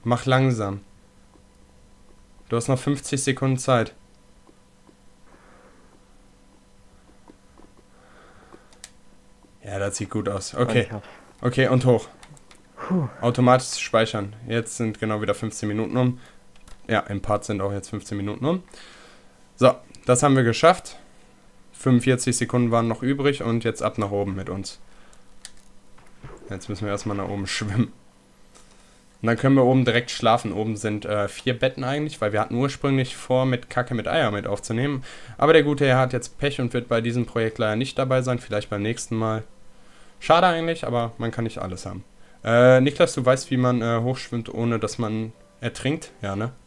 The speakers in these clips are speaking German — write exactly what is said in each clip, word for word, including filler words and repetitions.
Mach langsam. Du hast noch fünfzig Sekunden Zeit. Ja, das sieht gut aus. Okay. Okay, und hoch. Puh. Automatisch speichern. Jetzt sind genau wieder fünfzehn Minuten um. Ja, im Part sind auch jetzt fünfzehn Minuten um. So, das haben wir geschafft. fünfundvierzig Sekunden waren noch übrig und jetzt ab nach oben mit uns. Jetzt müssen wir erstmal nach oben schwimmen. Und dann können wir oben direkt schlafen. Oben sind äh, vier Betten eigentlich, weil wir hatten ursprünglich vor, mit Kacke mit Eier mit aufzunehmen. Aber der gute Herr hat jetzt Pech und wird bei diesem Projekt leider nicht dabei sein. Vielleicht beim nächsten Mal. Schade eigentlich, aber man kann nicht alles haben. Äh, Niklas, du weißt, wie man äh, hochschwimmt, ohne dass man ertrinkt? Ja, ne?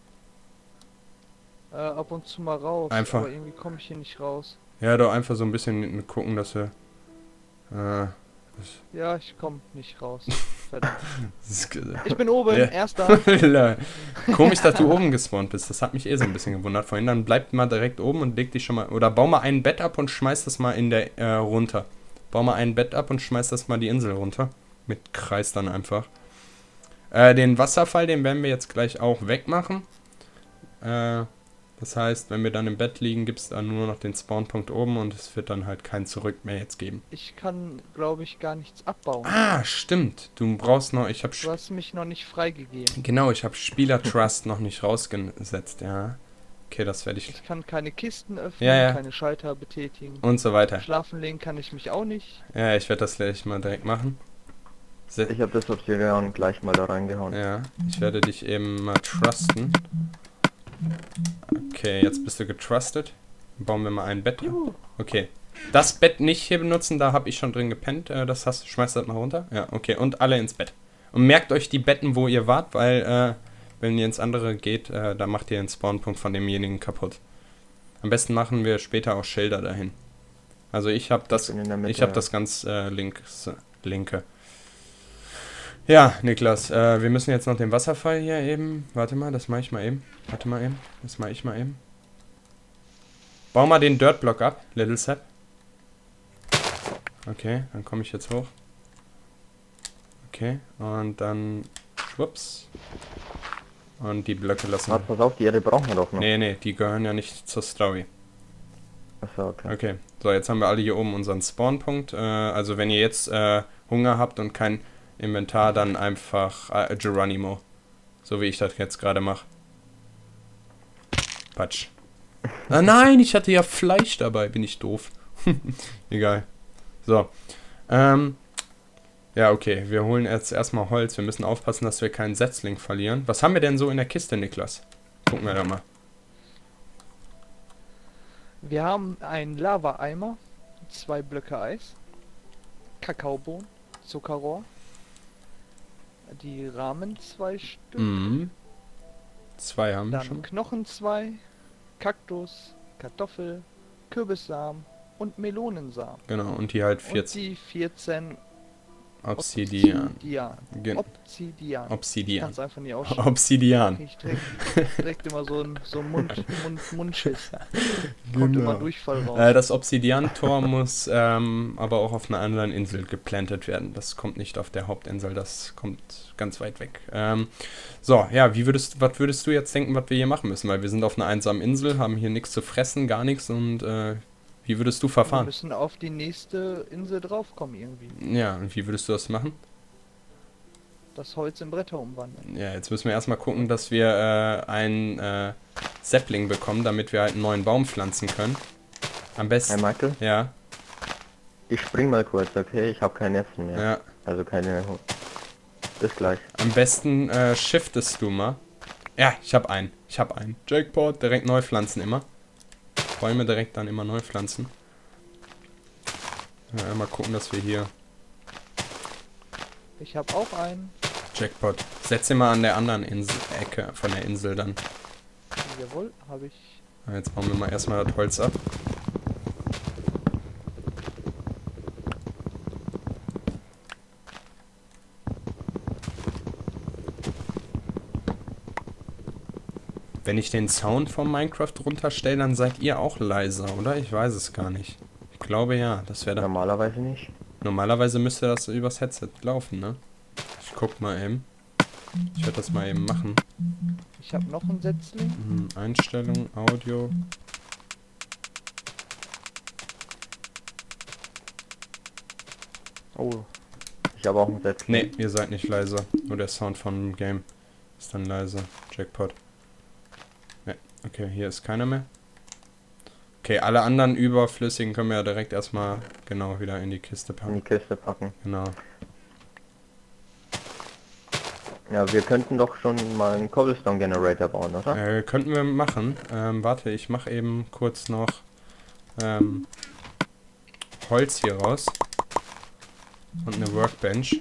Äh, ab und zu mal raus. Einfach. Aber irgendwie komme ich hier nicht raus. Ja, doch einfach so ein bisschen gucken, dass wir... Äh, Ja, ich komme nicht raus. Verdammt. das ist, Ich bin oben, Ja. erster. Komisch, dass du oben gespawnt bist. Das hat mich eh so ein bisschen gewundert vorhin. Dann bleib mal direkt oben und leg dich schon mal... Oder bau mal ein Bett ab und schmeiß das mal in der äh, runter. Bau mal ein Bett ab und schmeiß das mal die Insel runter. Mit Kreis dann einfach. Äh, den Wasserfall, den werden wir jetzt gleich auch wegmachen. Äh, das heißt, wenn wir dann im Bett liegen, gibt es dann nur noch den Spawnpunkt oben und es wird dann halt kein Zurück mehr jetzt geben. Ich kann, glaube ich, gar nichts abbauen. Ah, stimmt. Du brauchst noch... Ich habe Du hast mich noch nicht freigegeben. Genau, ich habe Spieler-Trust noch nicht rausgesetzt, ja. Okay, das werde ich... Ich kann keine Kisten öffnen, Ja, ja. keine Schalter betätigen. Und so weiter. Schlafen legen kann ich mich auch nicht. Ja, ich werde das gleich mal direkt machen. Se Ich habe das Obsidian gleich mal da reingehauen. ja, ich werde dich eben mal trusten. Okay, jetzt bist du getrustet. Bauen wir mal ein Bett. Juhu. Okay. Das Bett nicht hier benutzen, da habe ich schon drin gepennt. Äh, das hast, schmeißt das mal runter. Ja, okay. Und alle ins Bett. Und merkt euch die Betten, wo ihr wart, weil, äh, wenn ihr ins andere geht, äh, da macht ihr den Spawnpunkt von demjenigen kaputt. Am besten machen wir später auch Schilder dahin. Also ich habe das, bin in der Mitte, ich habe ja. das ganz äh, links, linke. Ja, Niklas, äh, wir müssen jetzt noch den Wasserfall hier eben. Warte mal, das mache ich mal eben. Warte mal eben, das mache ich mal eben. Bau mal den Dirtblock ab, Little Sepp. Okay, dann komme ich jetzt hoch. Okay, und dann schwupps. Und die Blöcke lassen Warte, pass auf, die Erde brauchen wir doch noch. Nee, nee, die gehören ja nicht zur Story. Achso, okay. Okay, so, jetzt haben wir alle hier oben unseren Spawnpunkt. Äh, also wenn ihr jetzt äh, Hunger habt und kein Inventar, dann einfach äh, Geronimo. So wie ich das jetzt gerade mache. Patsch. Ah nein, ich hatte ja Fleisch dabei, bin ich doof. Egal. So. Ähm. Ja, okay, wir holen jetzt erstmal Holz. Wir müssen aufpassen, dass wir keinen Setzling verlieren. Was haben wir denn so in der Kiste, Niklas? Gucken wir da mal. Wir haben einen Lava-Eimer, zwei Blöcke Eis, Kakaobohnen, Zuckerrohr, die Rahmen zwei Stück, Mhm. Zwei haben wir dann schon. Knochen zwei, Kaktus, Kartoffel, Kürbissamen und Melonensamen. Genau, und die halt Und vierzehn die vierzehn Obsidian. Obsidian. Gen Obsidian. Ich Obsidian. kann's einfach nicht aussprechen. Obsidian. Ich direkt, direkt immer so ein so ein Mund, Mund, Mundschiss. Kommt immer Durchfall raus. Äh, das Obsidian-Tor muss ähm, aber auch auf einer anderen Insel geplantet werden. Das kommt nicht auf der Hauptinsel, das kommt ganz weit weg. Ähm, so, ja, wie würdest, was würdest du jetzt denken, was wir hier machen müssen? Weil wir sind auf einer einsamen Insel, haben hier nichts zu fressen, gar nichts und äh, wie würdest du Wir verfahren? müssen auf die nächste Insel draufkommen irgendwie. Ja, und wie würdest du das machen? Das Holz in Bretter umwandeln. Ja, jetzt müssen wir erstmal gucken, dass wir äh, einen äh, Sapling bekommen, damit wir halt einen neuen Baum pflanzen können. Am Hey besten. Michael, Ja, ich spring mal kurz, okay? Ich habe kein Essen mehr. ja. Also keine... Bis gleich. Am besten äh, shiftest du mal. Ja, ich hab einen. Ich hab einen. Jackpot, direkt neu pflanzen immer. Bäume direkt dann immer neu pflanzen. Ja, mal gucken, dass wir hier... Ich habe auch einen. Jackpot. Setz ihn mal an der anderen Insel, Ecke von der Insel dann. Jawohl, habe ich. Ja, jetzt bauen wir mal erstmal das Holz ab. Wenn ich den Sound von Minecraft runterstelle, dann seid ihr auch leiser, oder? Ich weiß es gar nicht. Ich glaube ja, das wäre dann... Normalerweise nicht. Normalerweise müsste das übers Headset laufen, ne? Ich guck mal eben. Ich werde das mal eben machen. Ich habe noch ein Setzling. Mhm, Einstellung, Audio. Oh. Ich habe auch ein Setzling. Ne, ihr seid nicht leise. Nur der Sound vom Game ist dann leise. Jackpot. Ne, okay, hier ist keiner mehr. Okay, alle anderen überflüssigen können wir ja direkt erstmal genau wieder in die Kiste In packen. die Kiste packen. Genau. Ja, wir könnten doch schon mal einen Cobblestone Generator bauen, oder? Äh, könnten wir machen. Ähm, warte, ich mache eben kurz noch ähm, Holz hier raus. Und eine Workbench.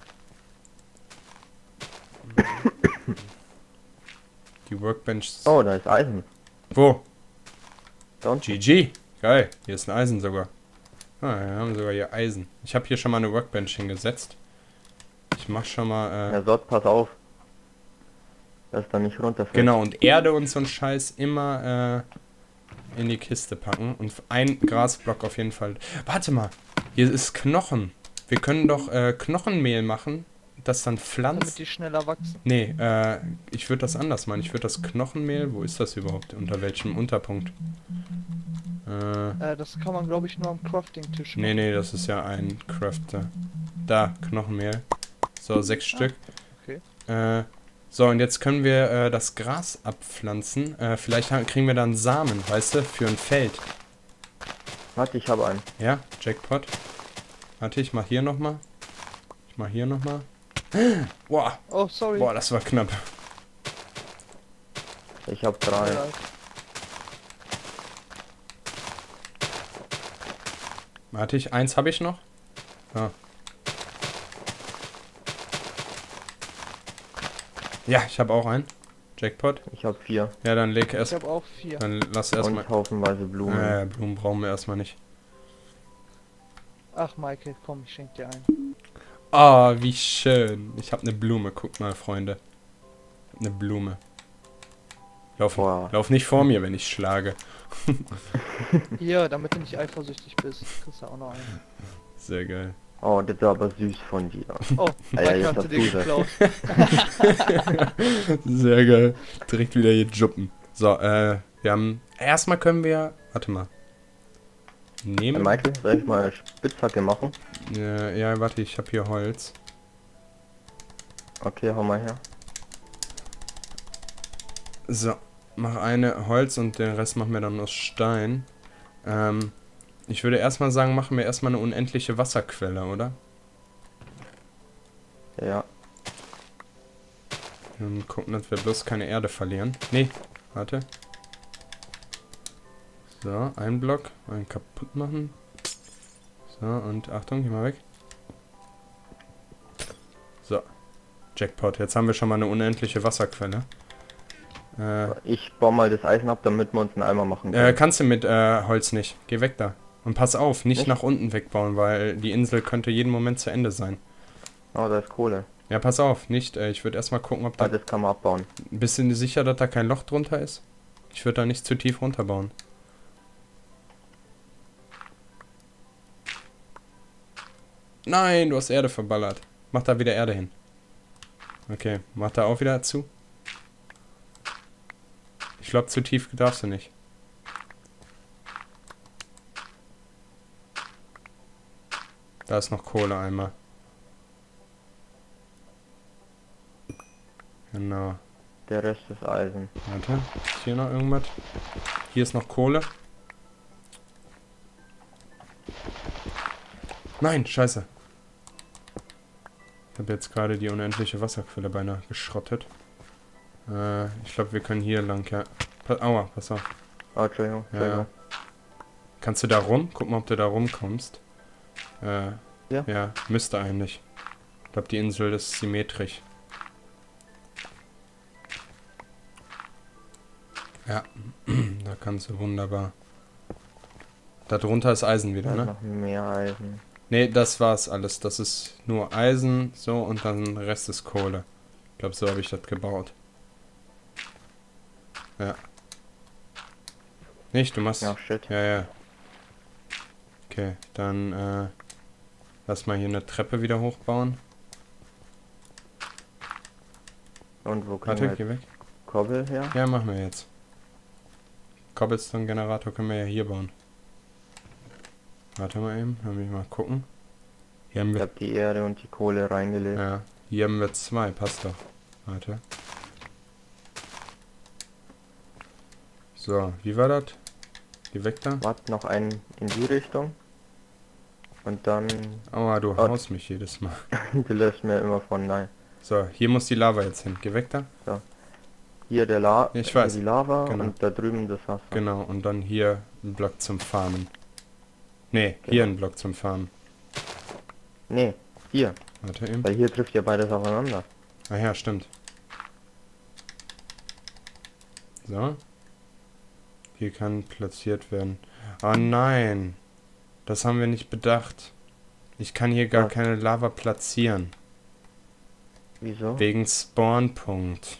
Die Workbench. Oh, da ist Eisen. Wo? Da unten. G G. Geil. Hier ist ein Eisen sogar. Ah, wir haben sogar hier Eisen. Ich habe hier schon mal eine Workbench hingesetzt. Ich mach schon mal... Äh, Ja, dort, pass auf. Dass da nicht runterfällt. Genau, und Erde und so ein Scheiß immer äh, in die Kiste packen. Und ein Grasblock auf jeden Fall. Warte mal, hier ist Knochen. Wir können doch äh, Knochenmehl machen, das dann Damit pflanzt. die schneller wachsen. Nee, äh, ich würde das anders machen. Ich würde das Knochenmehl, wo ist das überhaupt? Unter welchem Unterpunkt? Äh, Äh, das kann man, glaube ich, nur am Crafting-Tisch nee, machen. nee, das ist ja ein Crafter. Da, Knochenmehl. So, sechs Stück. okay. Äh, so, und jetzt können wir äh, das Gras abpflanzen. Äh, vielleicht haben, kriegen wir dann Samen, weißt du, für ein Feld. Warte, ich habe einen. Ja, Jackpot. Warte, ich mach hier nochmal. Ich mach hier nochmal. Boah, Oh, sorry. boah, das war knapp. Ich habe Tut mir drei. leid. Warte, ich, eins habe ich noch. Ah. Ja, ich habe auch einen. Jackpot. Ich habe vier. Ja, dann leg Ich erst. habe auch vier. Dann lass erstmal. Und haufenweise Blumen. Äh, Blumen brauchen wir erstmal nicht. Ach, Michael, komm, ich schenk dir ein. Ah, wie schön. Ich habe eine Blume. Guck mal, Freunde. Ich hab eine Blume. Lauf, Boah. lauf nicht vor mir, wenn ich schlage. Hier, damit du nicht eifersüchtig bist, kriegst du auch noch einen. Sehr geil. Oh, das war aber süß von dir. Oh, Alter, Michael jetzt hat hast sie dir du das. geklaut. Sehr geil. Direkt wieder hier juppen. So, äh, wir haben... Erstmal können wir... Warte mal. Hey, Nehmen... Michael, soll ich mal eine Spitzhacke machen? Äh, ja, warte, ich habe hier Holz. Okay, hau mal her. So, mach eine Holz und den Rest machen wir dann aus Stein. Ähm, ich würde erstmal sagen, machen wir erstmal eine unendliche Wasserquelle, oder? Ja. Und gucken, dass wir bloß keine Erde verlieren. Nee, warte. So, ein Block, einen kaputt machen. So, und Achtung, geh mal weg. So, Jackpot. Jetzt haben wir schon mal eine unendliche Wasserquelle. Äh, Ich baue mal das Eisen ab, damit wir uns einen Eimer machen äh, können. kannst du mit äh, Holz nicht. Geh weg da. Und pass auf, nicht Nicht? nach unten wegbauen, weil die Insel könnte jeden Moment zu Ende sein. Oh, da ist Kohle. Ja, pass auf, nicht. Äh, ich würde erstmal gucken, ob da... Ah, das kann man abbauen. Bist du dir sicher, dass da kein Loch drunter ist? Ich würde da nicht zu tief runterbauen. Nein, du hast Erde verballert. Mach da wieder Erde hin. Okay, mach da auch wieder zu. Ich glaube, zu tief darfst du nicht. Da ist noch Kohle einmal. Genau. Der Rest ist Eisen. Warte, ist hier noch irgendwas? Hier ist noch Kohle. Nein, scheiße. Ich habe jetzt gerade die unendliche Wasserquelle beinahe geschrottet. Äh, ich glaube, wir können hier lang, ja. Pa Aua, pass auf. Oh, Entschuldigung. Ja, Entschuldigung. kannst du da rum? Guck mal, ob du da rumkommst. Äh, Ja. ja, müsste eigentlich. Ich glaube, die Insel ist symmetrisch. Ja, da kannst du wunderbar. Da drunter ist Eisen wieder, Da ist ne? noch mehr Eisen. Ne, das war's alles. Das ist nur Eisen, so, und dann der Rest ist Kohle. Ich glaube, so habe ich das gebaut. Ja. Nicht, du machst... Ja, shit. Ja, ja. Okay, dann, äh... lass mal hier eine Treppe wieder hochbauen. Und wo kriegen Warte, wir geh jetzt weg. Kobbel her? Ja, machen wir jetzt. Cobblestone-Generator können wir ja hier bauen. Warte mal eben, lass mich mal gucken. Hier haben Ich wir... habe die Erde und die Kohle reingelegt. Ja, hier haben wir zwei, passt doch. Warte. So, wie war das? Geh weg da. Wart noch einen in die Richtung. Und dann... Aua, du Oh. haust mich jedes Mal. Du lässt mir immer von nein. So, hier muss die Lava jetzt hin. Geh weg da. Hier der La Ich weiß, die Lava genau. und da drüben das Wasser. Genau, und dann hier ein Block zum Farmen. Nee, Genau. hier ein Block zum Farmen. Nee, hier. Warte eben. Weil hier trifft ja beides aufeinander. Ah ja, stimmt. So. Hier kann platziert werden. Oh nein. Das haben wir nicht bedacht. Ich kann hier gar Was? keine Lava platzieren. Wieso? Wegen Spawnpunkt.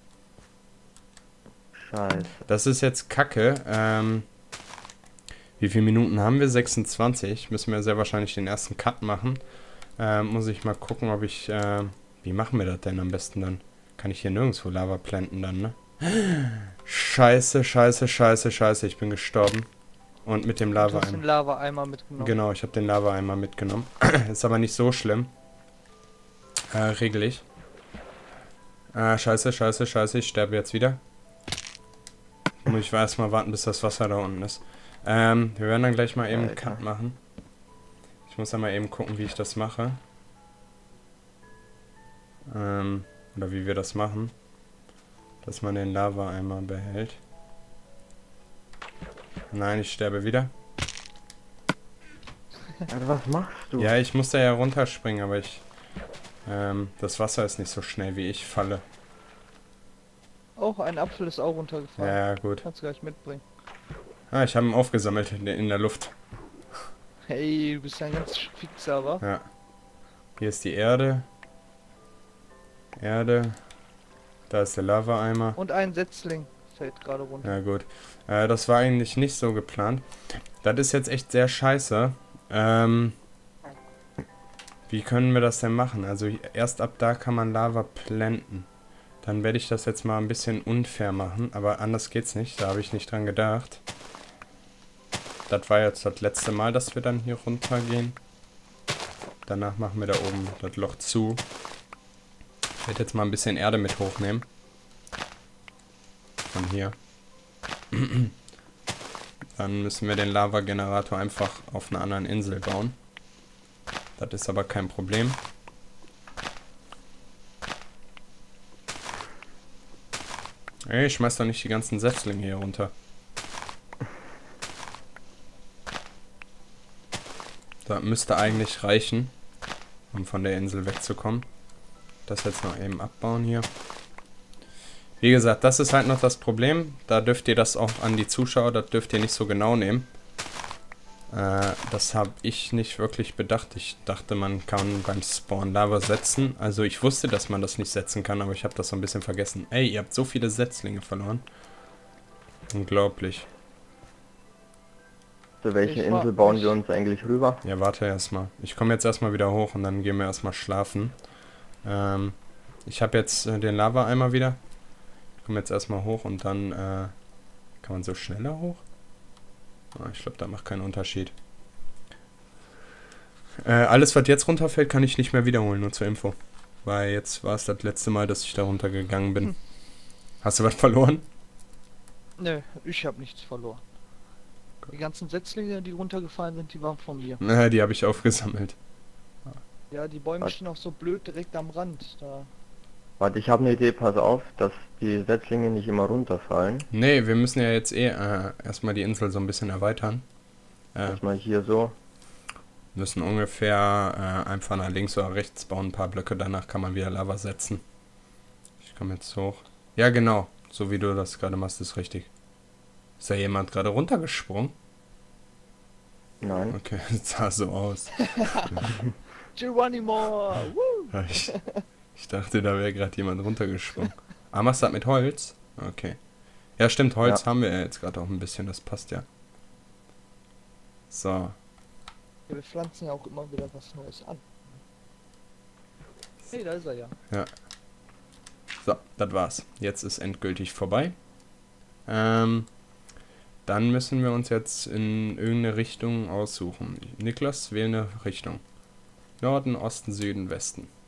Scheiße. Das ist jetzt Kacke. Ähm, wie viele Minuten haben wir? sechsundzwanzig. Müssen wir sehr wahrscheinlich den ersten Cut machen. Ähm, muss ich mal gucken, ob ich... Äh, wie machen wir das denn am besten dann? Kann ich hier nirgendwo Lava planten dann, ne? Scheiße, scheiße, scheiße, scheiße. Ich bin gestorben. Und mit dem Du hast den Lava-Eimer. Lava-Eimer mitgenommen. Genau, ich habe den Lava-Eimer mitgenommen. Ist aber nicht so schlimm. Äh, regel ich. Äh, scheiße, scheiße, scheiße. Ich sterbe jetzt wieder. Muss ich erstmal warten, bis das Wasser da unten ist. Ähm, wir werden dann gleich mal eben einen Alter. Cut machen. Ich muss dann mal eben gucken, wie ich das mache. Ähm, oder wie wir das machen. Dass man den Lava-Eimer behält. Nein, ich sterbe wieder. Also was machst du? Ja, ich muss da ja runterspringen, aber ich... Ähm, das Wasser ist nicht so schnell, wie ich falle. Oh, ein Apfel ist auch runtergefallen. Ja, gut. Kannst du gleich mitbringen. Ah, ich habe ihn aufgesammelt in der, in der Luft. Hey, du bist ja ein ganz fixer, wa? Ja. Hier ist die Erde. Erde. Da ist der Lava-Eimer. Und ein Setzling fällt gerade runter. Ja, gut. Äh, das war eigentlich nicht so geplant. Das ist jetzt echt sehr scheiße. Ähm... Wie können wir das denn machen? Also erst ab da kann man Lava planten. Dann werde ich das jetzt mal ein bisschen unfair machen, aber anders geht's nicht. Da habe ich nicht dran gedacht. Das war jetzt das letzte Mal, dass wir dann hier runtergehen. Danach machen wir da oben das Loch zu. Ich werde jetzt mal ein bisschen Erde mit hochnehmen. Von hier. Dann müssen wir den Lava-Generator einfach auf einer anderen Insel bauen. Das ist aber kein Problem. Ey, ich schmeiß doch nicht die ganzen Setzlinge hier runter. Das müsste eigentlich reichen, um von der Insel wegzukommen. Das jetzt noch eben abbauen hier. Wie gesagt, das ist halt noch das Problem. Da dürft ihr das auch an die Zuschauer, das dürft ihr nicht so genau nehmen. Das habe ich nicht wirklich bedacht. Ich dachte, man kann beim Spawn Lava setzen. Also ich wusste, dass man das nicht setzen kann, aber ich habe das so ein bisschen vergessen. Ey, ihr habt so viele Setzlinge verloren. Unglaublich. Zu welcher Ich war- Insel bauen ich- wir uns eigentlich rüber? Ja, warte erstmal. Ich komme jetzt erstmal wieder hoch und dann gehen wir erstmal schlafen. Ähm, ich habe jetzt äh, den Lava-Eimer wieder. Ich komme jetzt erstmal hoch und dann äh, kann man so schneller hoch? Ah, ich glaube, da macht keinen Unterschied. Äh, alles, was jetzt runterfällt, kann ich nicht mehr wiederholen, nur zur Info. Weil jetzt war es das letzte Mal, dass ich da runtergegangen bin. Hm. Hast du was verloren? Nö, ich habe nichts verloren. Die ganzen Setzlinge, die runtergefallen sind, die waren von mir. Na, die habe ich aufgesammelt. Ja, die Bäume Was? stehen auch so blöd direkt am Rand. Da. Warte, ich habe eine Idee, pass auf, dass die Setzlinge nicht immer runterfallen. Nee, wir müssen ja jetzt eh äh, erstmal die Insel so ein bisschen erweitern. Äh, Erstmal hier so. müssen ungefähr äh, einfach nach links oder rechts bauen, ein paar Blöcke, danach kann man wieder Lava setzen. Ich komme jetzt hoch. Ja, genau, so wie du das gerade machst, ist richtig. Ist da jemand gerade runtergesprungen? Nein. Okay, das sah so aus. Geronimo! Woo! Ich, ich dachte, da wäre gerade jemand runtergesprungen. Ah, machst du das mit Holz? Okay. Ja, stimmt, Holz Ja. haben wir ja jetzt gerade auch ein bisschen, das passt ja. So. Ja, wir pflanzen ja auch immer wieder was Neues an. Hey, da ist er ja. So, das war's. Jetzt ist endgültig vorbei. Ähm, dann müssen wir uns jetzt in irgendeine Richtung aussuchen. Niklas, wähle eine Richtung. Norden, Osten, Süden, Westen.